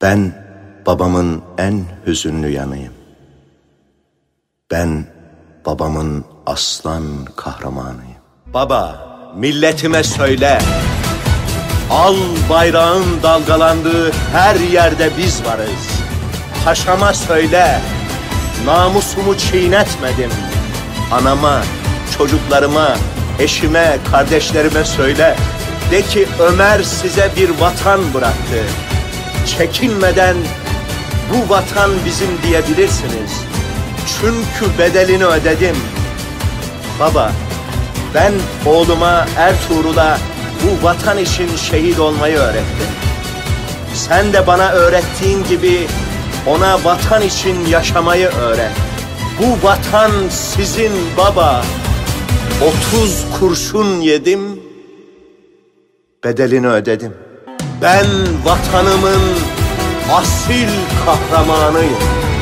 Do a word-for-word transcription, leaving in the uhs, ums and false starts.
Ben babamın en hüzünlü yanıyım. Ben babamın aslan kahramanıyım. Baba, milletime söyle. Al bayrağın dalgalandığı her yerde biz varız. Paşama söyle. Namusumu çiğnetmedim. Anama, çocuklarıma, eşime, kardeşlerime söyle. De ki Ömer size bir vatan bıraktı. Çekinmeden bu vatan bizim diyebilirsiniz. Çünkü bedelini ödedim. Baba, ben oğluma Ertuğrul'a bu vatan için şehit olmayı öğrettim. Sen de bana öğrettiğin gibi ona vatan için yaşamayı öğret. Bu vatan sizin baba. Otuz kurşun yedim, bedelini ödedim. Ben vatanımın asil kahramanıyım.